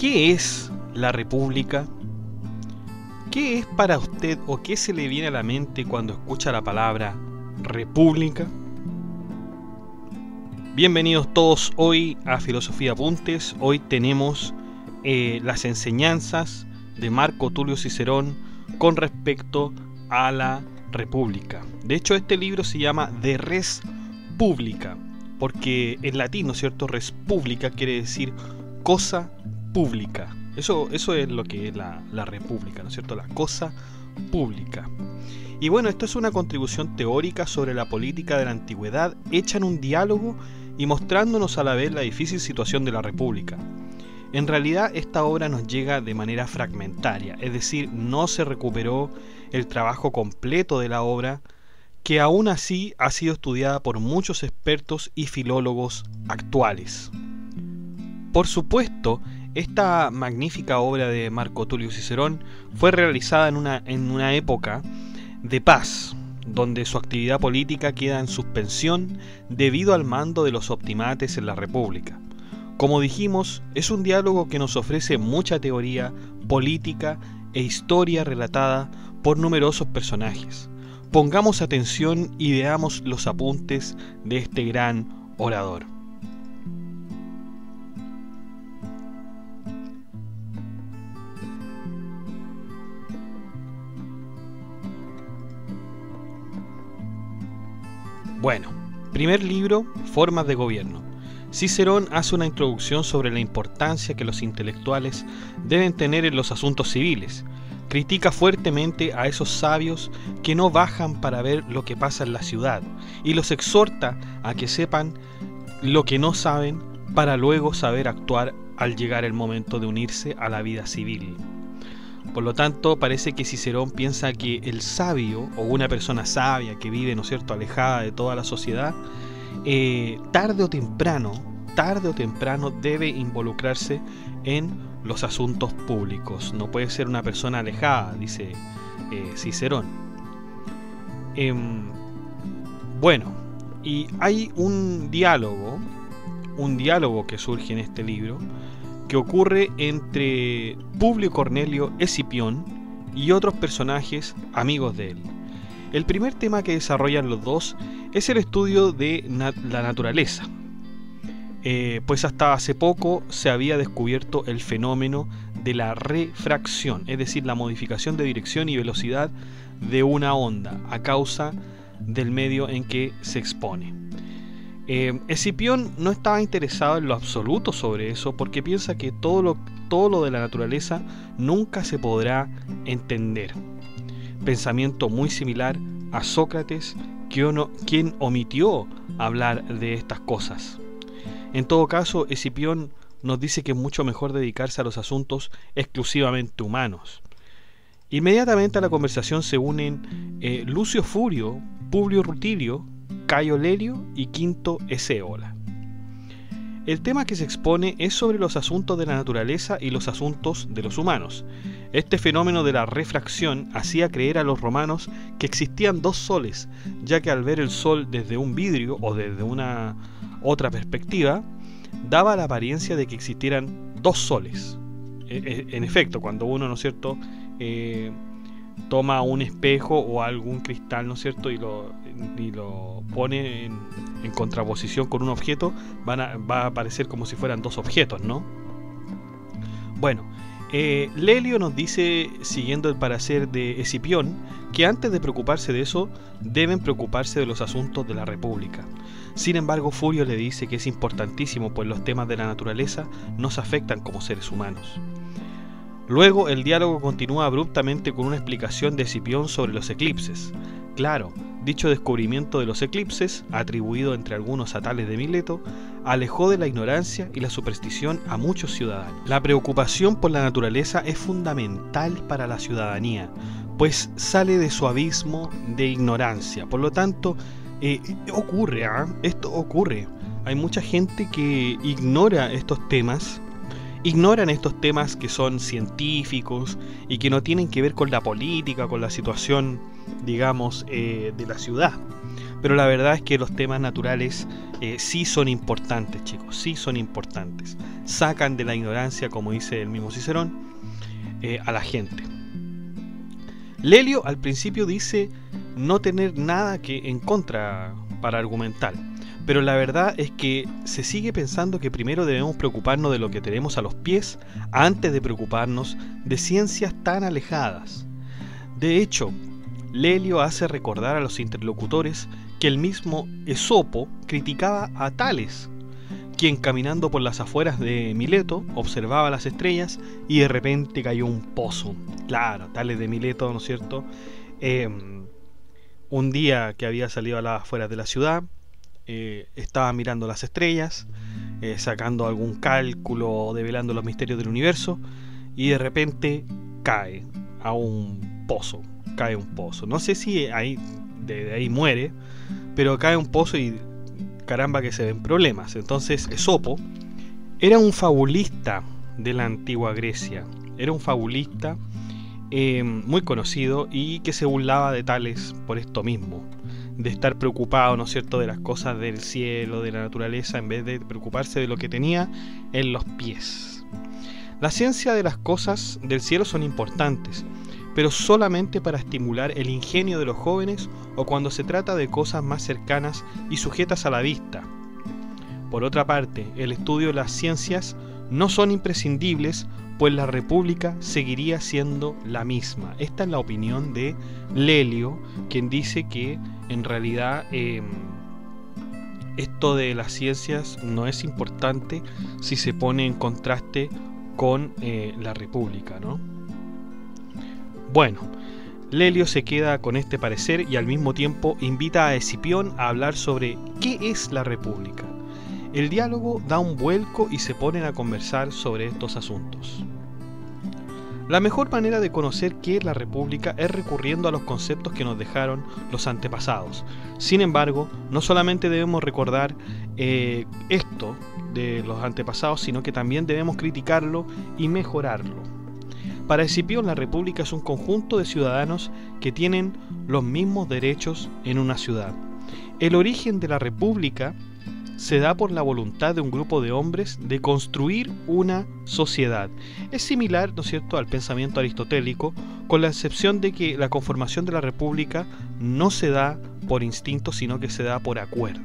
¿Qué es la República? ¿Qué es para usted o qué se le viene a la mente cuando escucha la palabra República? Bienvenidos todos hoy a Filosofía Apuntes. Hoy tenemos las enseñanzas de Marco Tulio Cicerón con respecto a la República. De hecho, este libro se llama De Res Publica, porque en latín, ¿no es cierto?, res publica quiere decir cosa pública. Eso es lo que es la república, ¿no es cierto?, la cosa pública. Y bueno, esto es una contribución teórica sobre la política de la antigüedad, hecha en un diálogo y mostrándonos a la vez la difícil situación de la república. En realidad esta obra nos llega de manera fragmentaria, es decir, no se recuperó el trabajo completo de la obra, que aún así ha sido estudiada por muchos expertos y filólogos actuales. Por supuesto, esta magnífica obra de Marco Tulio Cicerón fue realizada en una época de paz, donde su actividad política queda en suspensión debido al mando de los optimates en la República. Como dijimos, es un diálogo que nos ofrece mucha teoría, política e historia relatada por numerosos personajes. Pongamos atención y veamos los apuntes de este gran orador. Bueno, primer libro, Formas de Gobierno. Cicerón hace una introducción sobre la importancia que los intelectuales deben tener en los asuntos civiles. Critica fuertemente a esos sabios que no bajan para ver lo que pasa en la ciudad y los exhorta a que sepan lo que no saben para luego saber actuar al llegar el momento de unirse a la vida civil. Por lo tanto, parece que Cicerón piensa que el sabio o una persona sabia que vive, ¿no es cierto?, alejada de toda la sociedad, tarde o temprano debe involucrarse en los asuntos públicos. No puede ser una persona alejada, dice Cicerón. Bueno, y hay un diálogo que surge en este libro, que ocurre entre Publio Cornelio Escipión y otros personajes amigos de él. El primer tema que desarrollan los dos es el estudio de la naturaleza, pues hasta hace poco se había descubierto el fenómeno de la refracción, es decir, la modificación de dirección y velocidad de una onda a causa del medio en que se expone. Escipión no estaba interesado en lo absoluto sobre eso, porque piensa que todo lo de la naturaleza nunca se podrá entender. Pensamiento muy similar a Sócrates, quien omitió hablar de estas cosas. En todo caso, Escipión nos dice que es mucho mejor dedicarse a los asuntos exclusivamente humanos. Inmediatamente a la conversación se unen Lucio Furio, Publio Rutilio, Cayo Lelio y Quinto Escéola. El tema que se expone es sobre los asuntos de la naturaleza y los asuntos de los humanos. Este fenómeno de la refracción hacía creer a los romanos que existían dos soles, ya que al ver el sol desde un vidrio o desde una otra perspectiva, daba la apariencia de que existieran dos soles. En efecto, cuando uno, ¿no es cierto?, toma un espejo o algún cristal, ¿no es cierto?, y lo pone en contraposición con un objeto, va a aparecer como si fueran dos objetos, ¿no? Bueno, Lelio nos dice, siguiendo el parecer de Escipión, que antes de preocuparse de eso, deben preocuparse de los asuntos de la República. Sin embargo, Furio le dice que es importantísimo, pues los temas de la naturaleza nos afectan como seres humanos. Luego el diálogo continúa abruptamente con una explicación de Escipión sobre los eclipses. Claro, dicho descubrimiento de los eclipses, atribuido entre algunos a Tales de Mileto, alejó de la ignorancia y la superstición a muchos ciudadanos. La preocupación por la naturaleza es fundamental para la ciudadanía, pues sale de su abismo de ignorancia. Por lo tanto, esto ocurre. Hay mucha gente que ignoran estos temas que son científicos y que no tienen que ver con la política, con la situación, digamos, de la ciudad. pero la verdad es que los temas naturales sí son importantes, chicos, sí son importantes. Sacan de la ignorancia, como dice el mismo Cicerón, a la gente. Lelio al principio dice no tener nada que en contra para argumentar, pero la verdad es que se sigue pensando que primero debemos preocuparnos de lo que tenemos a los pies antes de preocuparnos de ciencias tan alejadas. De hecho, Lelio hace recordar a los interlocutores que el mismo Esopo criticaba a Tales, quien caminando por las afueras de Mileto observaba las estrellas y de repente cayó un pozo. Claro, Tales de Mileto, ¿no es cierto? Un día que había salido a las afueras de la ciudad, estaba mirando las estrellas, sacando algún cálculo, develando los misterios del universo, y de repente cae a un pozo. Cae un pozo. No sé si de ahí muere, pero cae un pozo y caramba que se ven problemas. Entonces Esopo era un fabulista de la antigua Grecia. Era un fabulista muy conocido y que se burlaba de Tales por esto mismo, de estar preocupado, ¿no es cierto?, de las cosas del cielo, de la naturaleza, en vez de preocuparse de lo que tenía en los pies. La ciencia de las cosas del cielo son importantes, pero solamente para estimular el ingenio de los jóvenes o cuando se trata de cosas más cercanas y sujetas a la vista. Por otra parte, el estudio de las ciencias no son imprescindibles, pues la república seguiría siendo la misma. Esta es la opinión de Lelio, quien dice que en realidad esto de las ciencias no es importante si se pone en contraste con la república, ¿no? Bueno, Lelio se queda con este parecer y al mismo tiempo invita a Escipión a hablar sobre qué es la república. El diálogo da un vuelco y se ponen a conversar sobre estos asuntos. La mejor manera de conocer qué es la república es recurriendo a los conceptos que nos dejaron los antepasados. Sin embargo, no solamente debemos recordar esto de los antepasados, sino que también debemos criticarlo y mejorarlo. Para Escipión, la república es un conjunto de ciudadanos que tienen los mismos derechos en una ciudad. El origen de la república se da por la voluntad de un grupo de hombres de construir una sociedad. Es similar, ¿no es cierto?, al pensamiento aristotélico, con la excepción de que la conformación de la república no se da por instinto, sino que se da por acuerdo.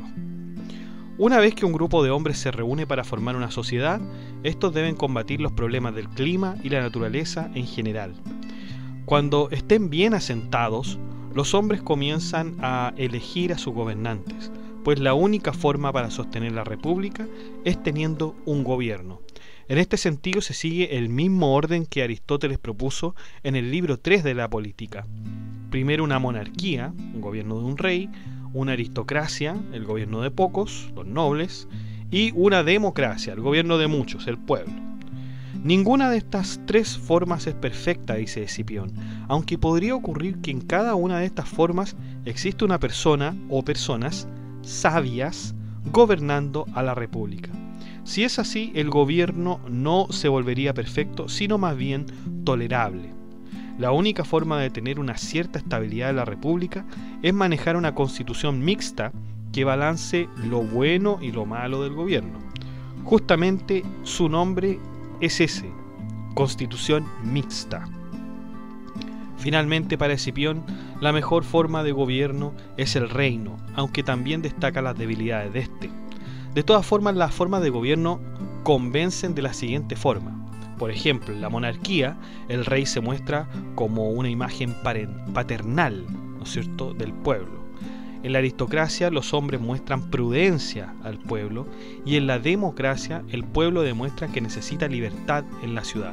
Una vez que un grupo de hombres se reúne para formar una sociedad, estos deben combatir los problemas del clima y la naturaleza en general. Cuando estén bien asentados, los hombres comienzan a elegir a sus gobernantes, pues la única forma para sostener la república es teniendo un gobierno. En este sentido se sigue el mismo orden que Aristóteles propuso en el libro 3 de la Política. Primero una monarquía, un gobierno de un rey, una aristocracia, el gobierno de pocos, los nobles, y una democracia, el gobierno de muchos, el pueblo. Ninguna de estas tres formas es perfecta, dice Escipión, aunque podría ocurrir que en cada una de estas formas existe una persona o personas sabias gobernando a la república. Si es así, el gobierno no se volvería perfecto, sino más bien tolerable. La única forma de tener una cierta estabilidad de la república es manejar una constitución mixta que balance lo bueno y lo malo del gobierno. Justamente su nombre es ese, constitución mixta. Finalmente, para Escipión, la mejor forma de gobierno es el reino, aunque también destaca las debilidades de este. De todas formas, las formas de gobierno convencen de la siguiente forma. Por ejemplo, en la monarquía, el rey se muestra como una imagen paternal, ¿no es cierto?, del pueblo. En la aristocracia, los hombres muestran prudencia al pueblo, y en la democracia, el pueblo demuestra que necesita libertad en la ciudad.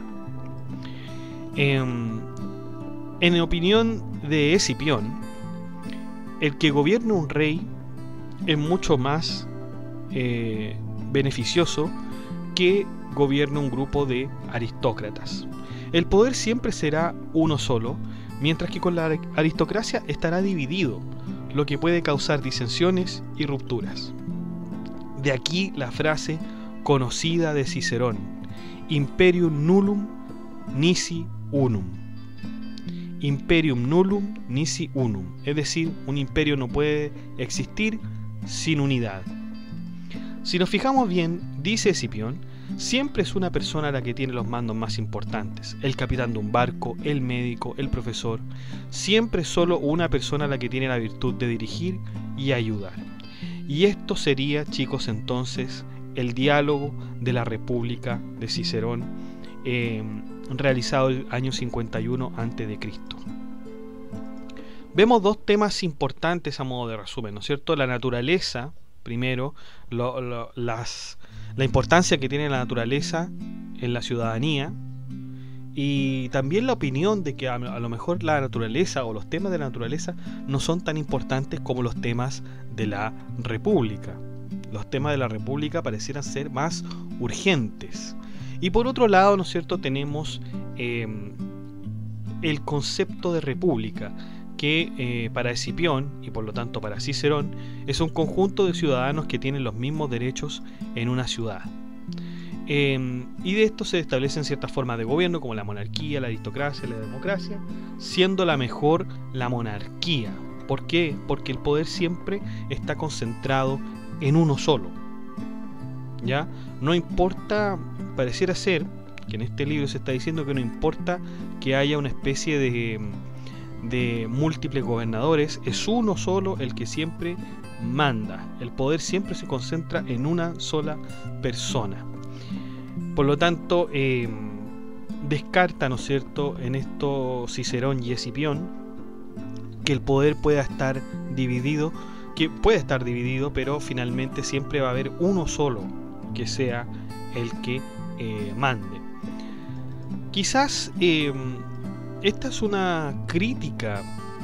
En opinión de Escipión, el que gobierne un rey es mucho más beneficioso que gobierne un grupo de aristócratas. El poder siempre será uno solo, mientras que con la aristocracia estará dividido, lo que puede causar disensiones y rupturas. De aquí la frase conocida de Cicerón: imperium nullum nisi unum. imperium nullum nisi unum, es decir, un imperio no puede existir sin unidad. Si nos fijamos bien, dice Escipión, siempre es una persona la que tiene los mandos más importantes, el capitán de un barco, el médico, el profesor, siempre es solo una persona la que tiene la virtud de dirigir y ayudar. Y esto sería, chicos, entonces, el diálogo de la República de Cicerón, realizado el año 51 a.C. Vemos dos temas importantes a modo de resumen, ¿no es cierto? La naturaleza, primero, la importancia que tiene la naturaleza en la ciudadanía, y también la opinión de que a lo mejor la naturaleza o los temas de la naturaleza no son tan importantes como los temas de la República. Los temas de la República parecieran ser más urgentes. Y por otro lado, ¿no es cierto?, tenemos el concepto de república, que para Escipión, y por lo tanto para Cicerón, es un conjunto de ciudadanos que tienen los mismos derechos en una ciudad. Y de esto se establecen ciertas formas de gobierno, como la monarquía, la aristocracia, la democracia, siendo la mejor la monarquía. ¿Por qué? Porque el poder siempre está concentrado en uno solo. ¿Ya? No importa, pareciera ser que en este libro se está diciendo que no importa que haya una especie de múltiples gobernadores, es uno solo el que siempre manda. El poder siempre se concentra en una sola persona. Por lo tanto, descarta, ¿no es cierto?, en esto Cicerón y Escipión, que el poder pueda estar dividido, pero finalmente siempre va a haber uno solo que sea el que mande. Quizás esta es una crítica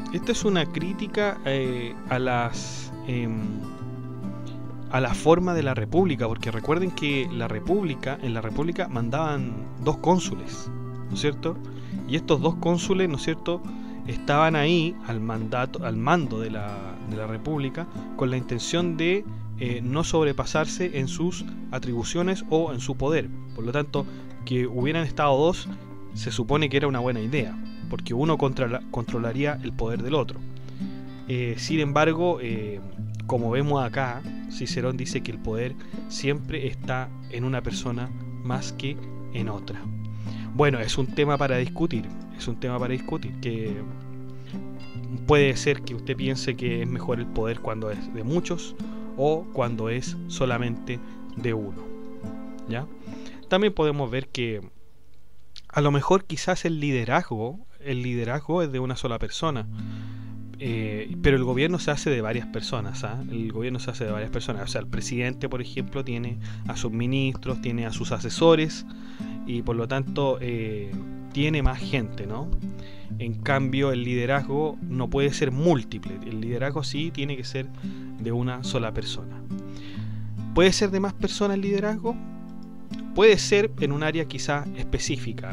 a la forma de la república, porque recuerden que en la república mandaban 2 cónsules, ¿no es cierto? Y estos 2 cónsules, ¿no es cierto?, estaban ahí al mando de la república, con la intención de no sobrepasarse en sus atribuciones o en su poder. Por lo tanto, que hubieran estado 2 se supone que era una buena idea, porque uno controlaría el poder del otro. Sin embargo, como vemos acá, Cicerón dice que el poder siempre está en una persona más que en otra. Bueno, es un tema para discutir, que puede ser que usted piense que es mejor el poder cuando es de muchos o cuando es solamente de uno, ¿ya? También podemos ver que a lo mejor quizás el liderazgo es de una sola persona, pero el gobierno se hace de varias personas, O sea, el presidente, por ejemplo, tiene a sus ministros, tiene a sus asesores, y por lo tanto tiene más gente, ¿no? En cambio, el liderazgo no puede ser múltiple. El liderazgo sí tiene que ser de una sola persona. ¿Puede ser de más personas el liderazgo? Puede ser en un área quizá específica.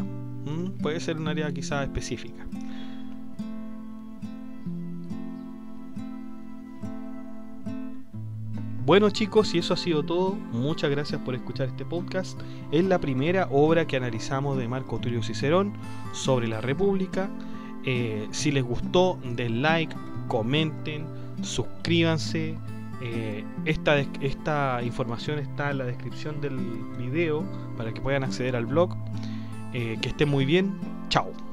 Bueno, chicos, y eso ha sido todo. Muchas gracias por escuchar este podcast. Es la primera obra que analizamos de Marco Tulio Cicerón sobre la República. Si les gustó, den like, comenten, suscríbanse. Esta información está en la descripción del video para que puedan acceder al blog. Que estén muy bien. Chao.